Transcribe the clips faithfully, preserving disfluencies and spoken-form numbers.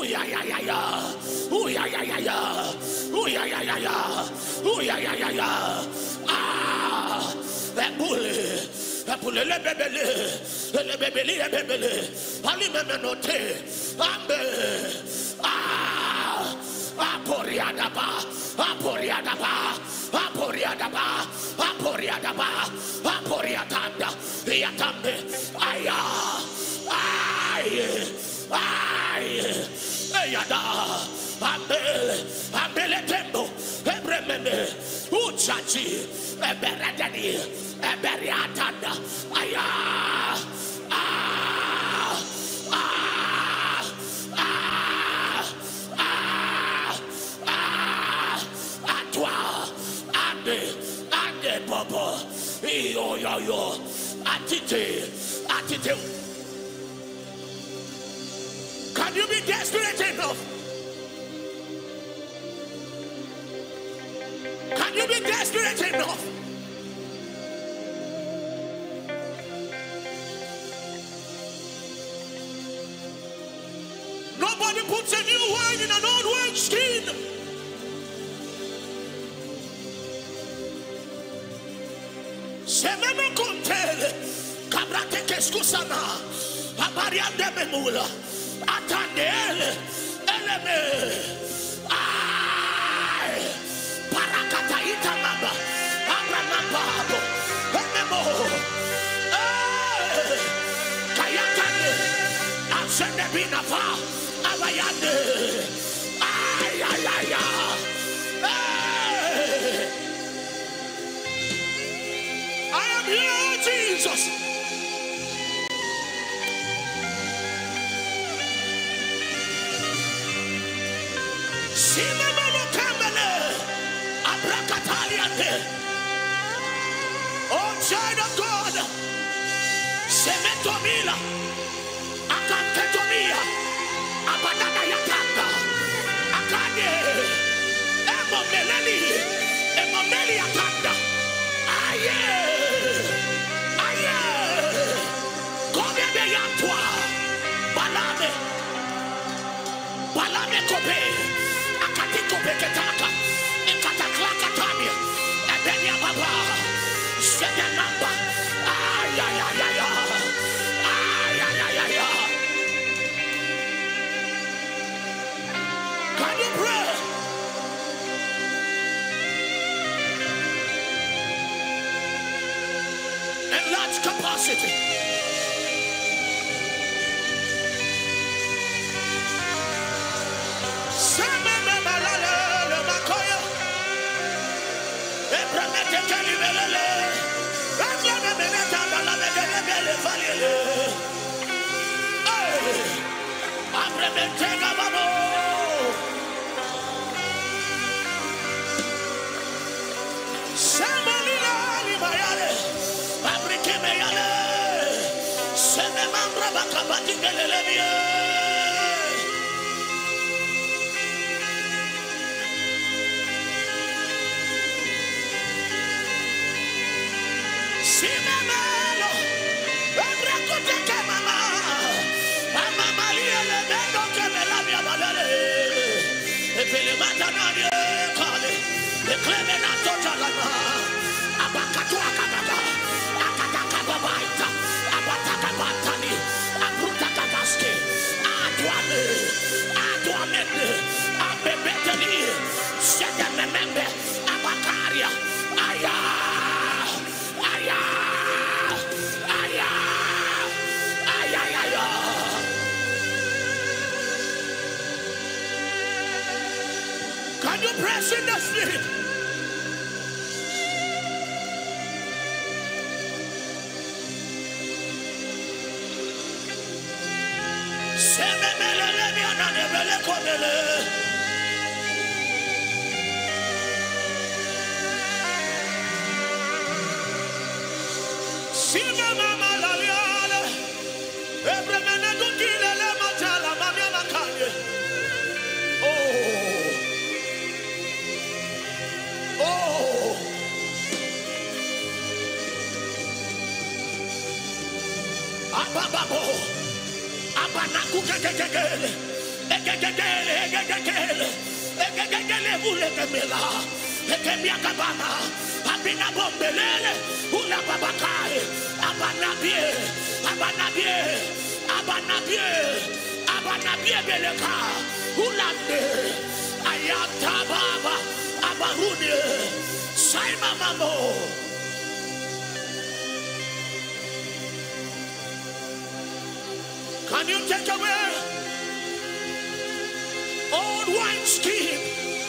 yeah, yeah, yeah, yeah. Oh, yeah, yeah, yeah, yeah. Oh, yeah, yeah, yeah, yeah. Oh, yeah, yeah, yeah, yeah. Ah, that bully. That bully, le bebele. Le bebele, le bebele. Ali memenote. Ambe. Ah, aporiadaba. Aporiadaba. Aporiadaba. Aporiadaba. Aporiatanda. Yatambe. Aya. Ay. Ay. Eyada. Ambele. Ambele tembo. Ebremene. Uchachi. Eberedeni. Eberiatanda. Aya. Ah. Ah. Ah. Ah. Ah. Atwa. Ande. Ande bobo. Iyo yo yo. Atite. Atite. Can you be desperate enough? Can you be desperate enough? Nobody puts a new wine in an old wine skin. Semeno kontele, kabrate keskusana, abariande memula. Atandele, eleme, ay, parakata itamaba, abramababo, ememo, ay, kayatane, asende binafa, abayande, ay, ay, ay, ay. I am here, Jesus. Oh, child of God, Semetomila, Akantetomia, Abadana Yatanga, Akane, Emomeleli, Emomeli Atanga, Aye, Aye, Come de Yantwa, Balame, Balame Kope, Akatiko Beketaka, Ekataklaka Tamia, Ebenia Baba. Set the number. Ay, ay, ay, ay, ay, ay, ay, ay, ay. Can you pray? Enlarge capacity. Can you press in the spirit? Abanaku ulegemela ekemiakabana abina bombelele ulababakai abanabie abanabie abanabie abanabie beleka ulande ayata baba abarune saima mamo. Can you take away old wine skin?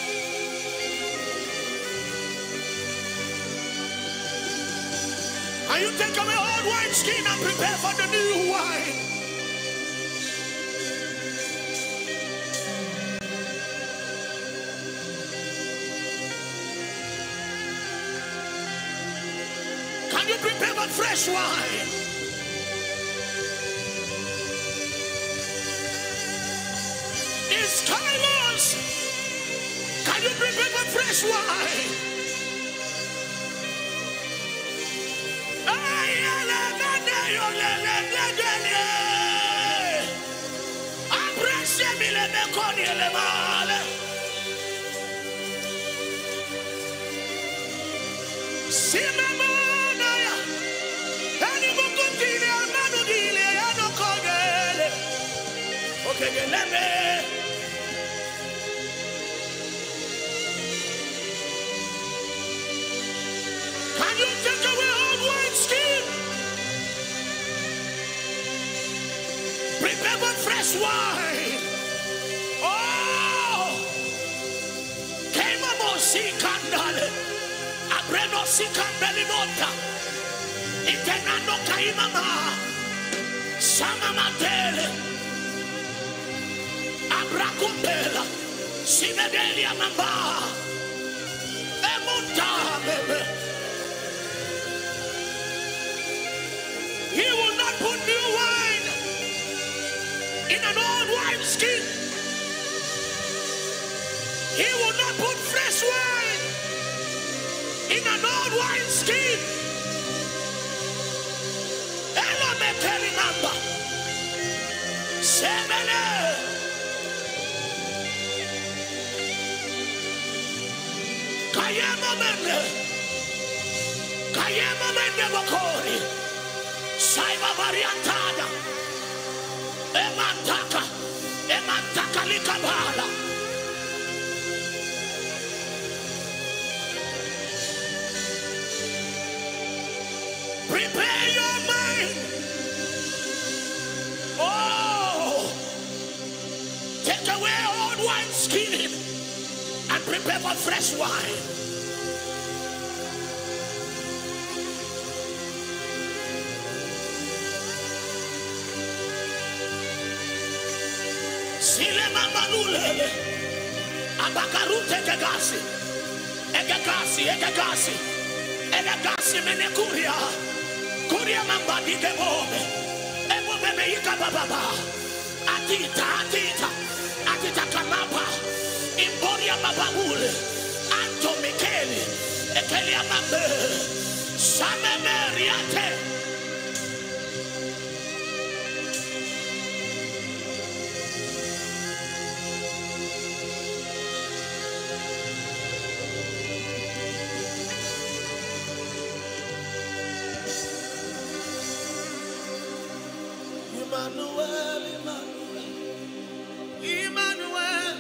Can you take away old wine skin and prepare for the new wine? Can you prepare for fresh wine? It's Kairos. Can you prepare for fresh wine? Okay, let me. Can you take away old wine skin? Prepare for fresh wine. Oh, Kema Mosi Kandale, Abreno Sikambelota, Itenano Kaimama, Samamatele, Abrakumbela, Simedelia Mamba, Emunta, baby. He will not put new wine in an old wine skin. He will not put fresh wine in an old wine skin. Ella me telimamba. Semele. Kayema mende. Kayema mende bokori. Saiba variantada. Emantaka. Emantaka likabala. Prepare your mind. Oh, take away old wine skin and prepare for fresh wine. Sile mamanule, abakarute kegasi, egegasi, egegasi, egegasi menekuria. Kuria mamba di kebobe, ebo bebe yika baba, atita atita, atita kamapa, imboria bababule, Anto Michele, ekelia mambe, sameme riate. Emmanuel, Emmanuel,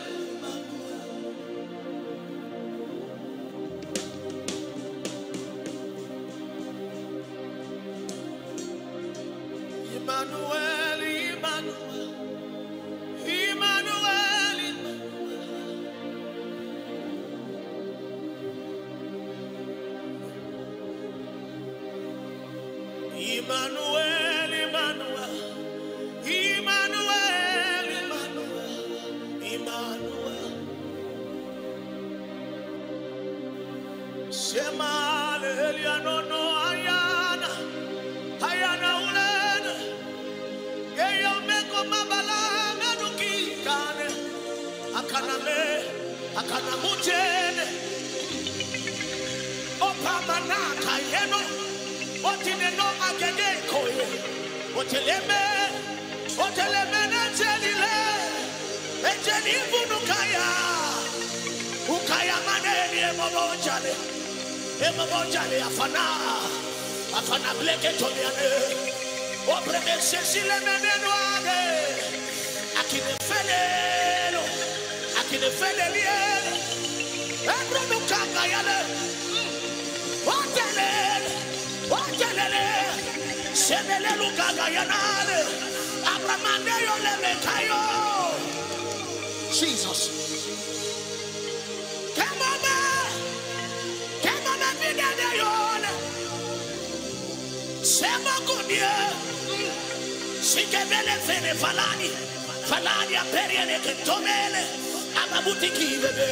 Emmanuel, Emmanuel, Emmanuel, Emmanuel. Emmanuel, Emmanuel, Emmanuel. Semale Eliano no ayana, ayana ulene. Yeyo meko mabala menuki kane. Akana me, akana mutene. Opa manaka yeno. Otine no agege koye. Oteleme. Otelemena jelile, ejeni bunukaya, uka Emobojale, Emobojale, Afana, Afana Blake Toniane, Obreme Cecile Menenoade, Akine Felelo, Akine Feleliere, Ebrono Kangayale, Watelele, Watelele, Senelelu Kagayanale, Abramandeyo Lemekayo, Jesus. Come on, man. Come on, man. Sema kudia. Sikebele fene falani. Falani aperiene kentomele. Amabutiki bebe.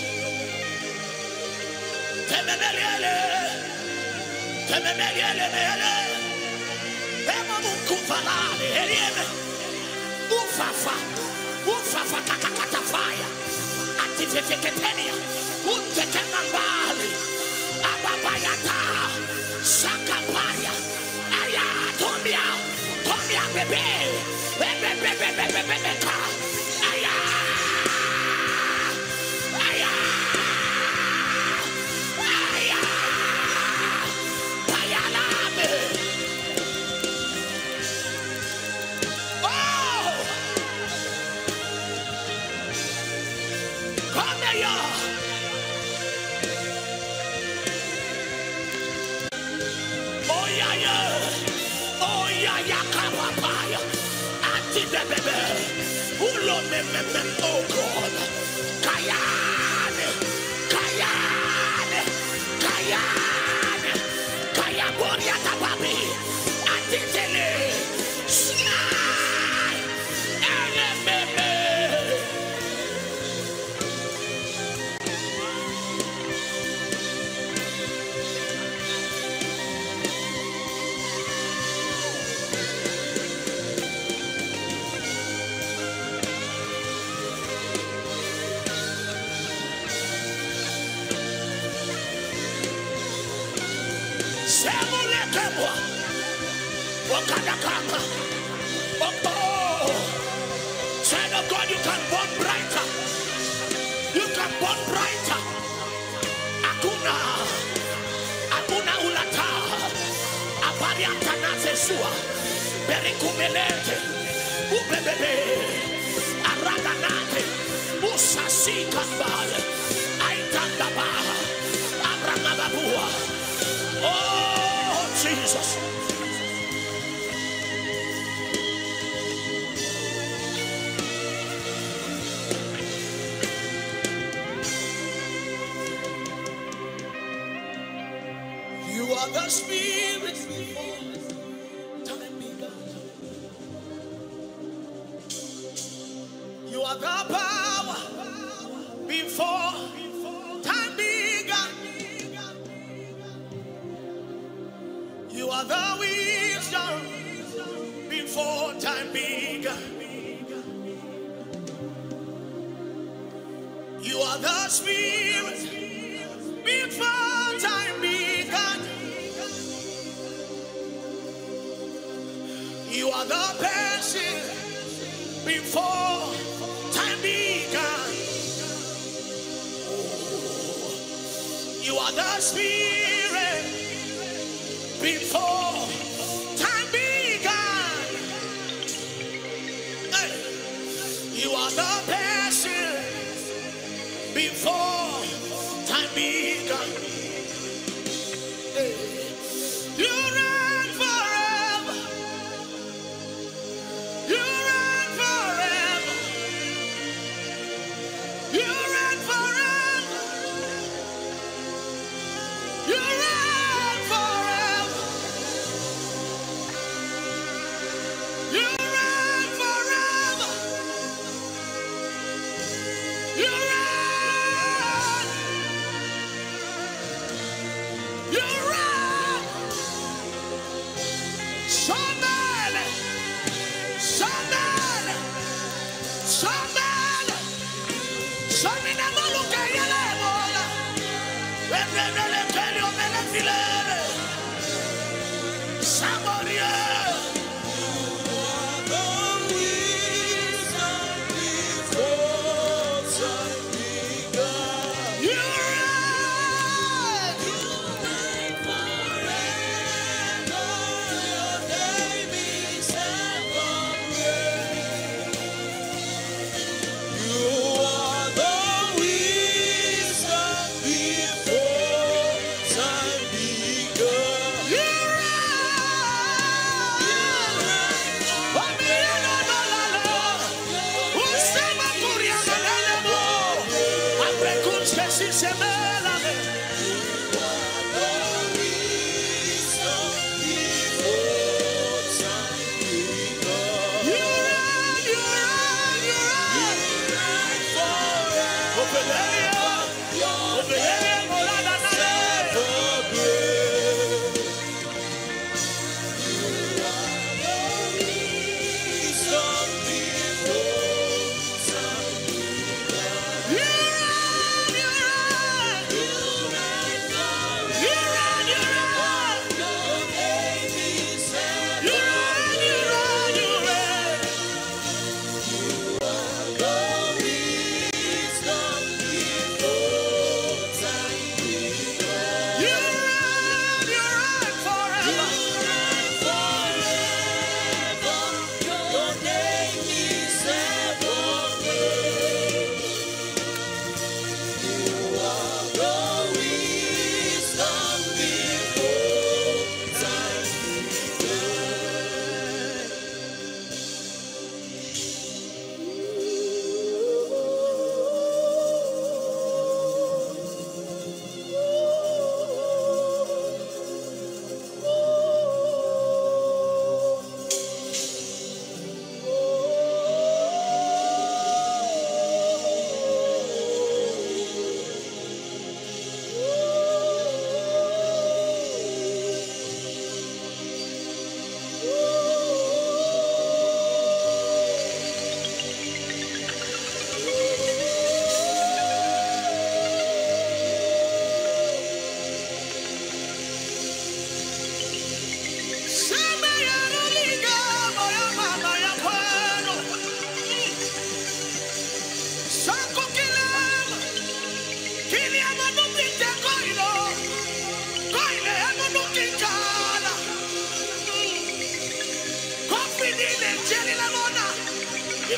Temebeliele. Temebeliele mele. Ema munku falani. Elieme. Ufafa. Ufafa kakakatafaya. Atifefeketenia. Untekenambali. Ababayata. Sakapaya. Aya. Tomia. Tomia bebe. Bebe bebe bebe bebe ka. Aya. Aya. Aya. Payalame. Oh. Come here. Oh yeah yeah. Oh yeah yeah. Kapapaya. Anti bebe. Ulo me me me. Oh God. Kayane. Kayane. Kayane. Kayaboria tababi. Anti tele. Snai. Ele bebe. Oh, child of God, you can burn brighter. You can burn brighter. Akuna, akuna ulata, abari antanase sua, berikumelete, ubebebe, aradanate, usasi kambale, aitandaba, abramababua. Oh, Jesus. You are the Spirit before time began. You are the power before time began. You are the wisdom before time began. You are the Spirit before time began. You are the person before time began. Oh, you are the Spirit before time began. Hey. You are the person before time began. Hey. You reign forever. You reign forever. You reign forever. You reign forever. You reign forever. You reign. You reign. Somebody. Somebody. Somebody. Somebody. Somebody. You reign.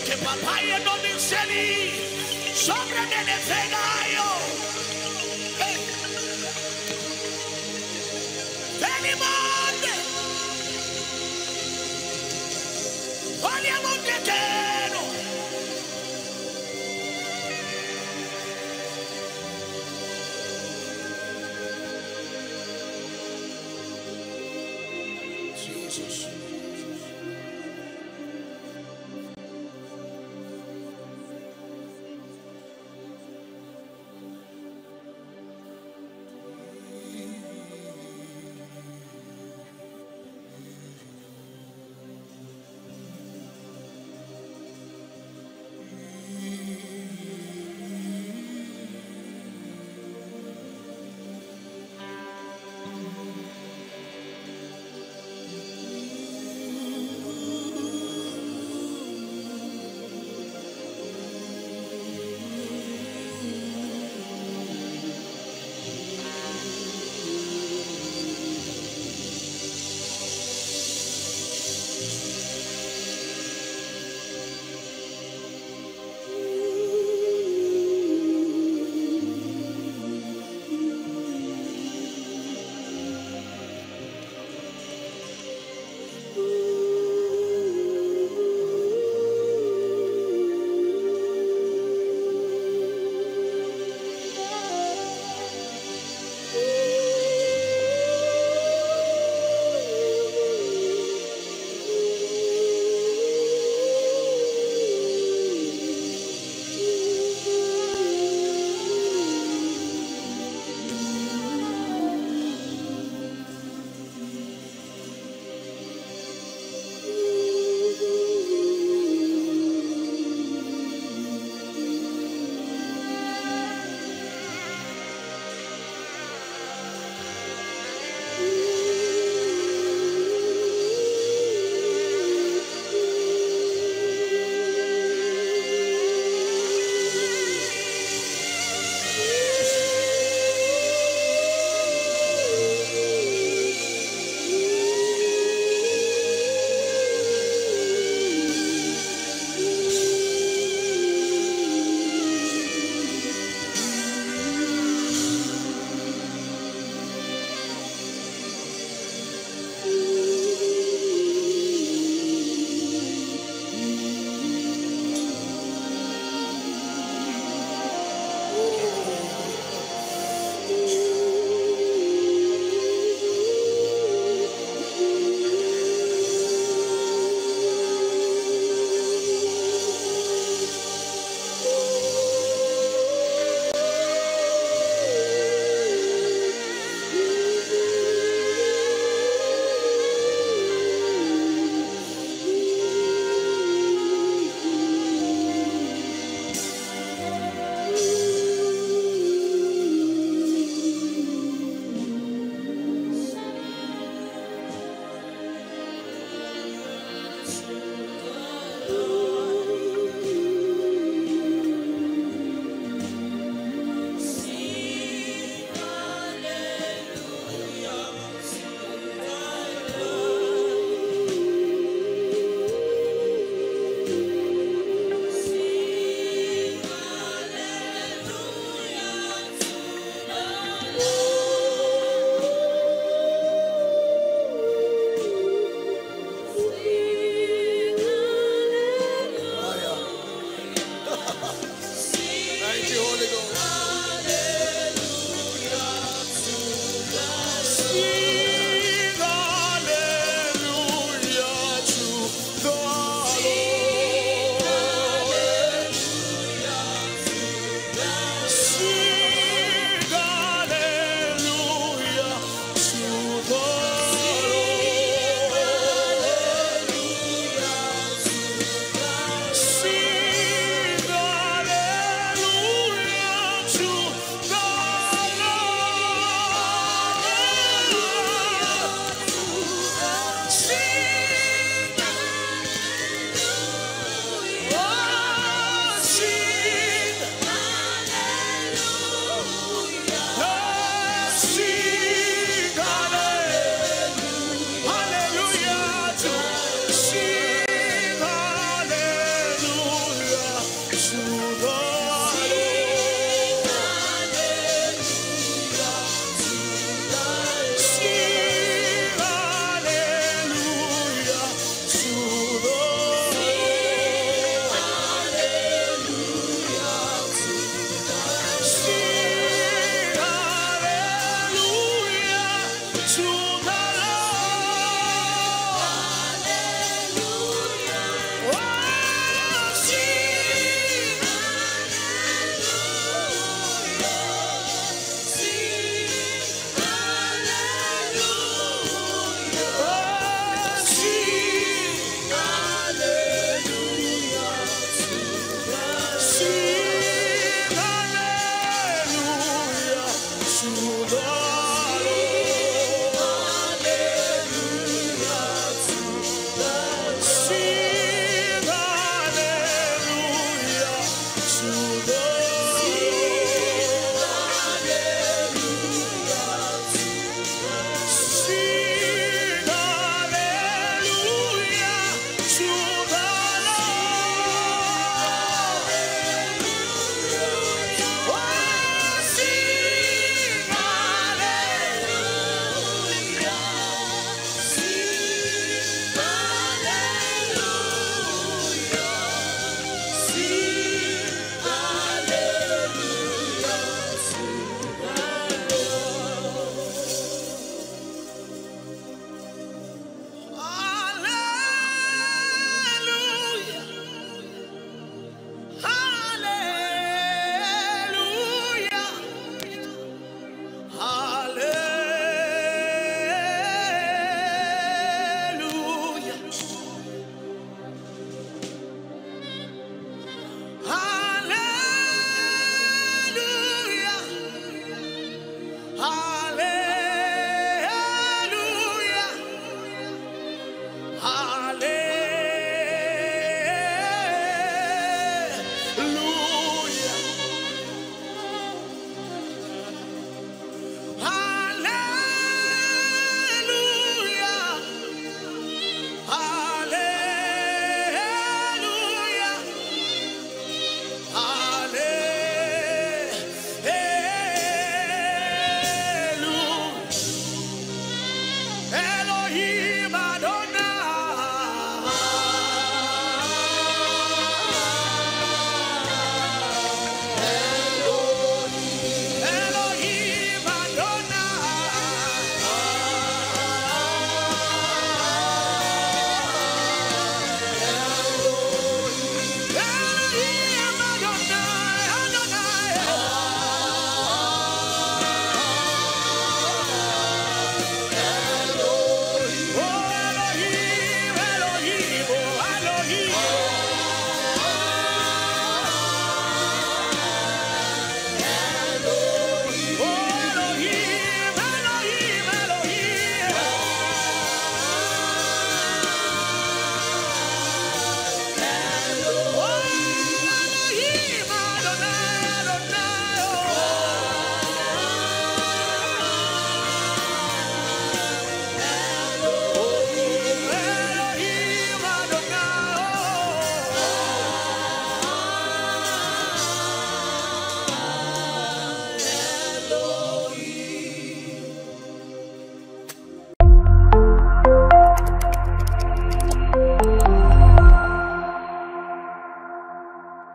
Que papaya no me seni. Sobre me ne fegayo. Venimande. Olha montetero. Jesus.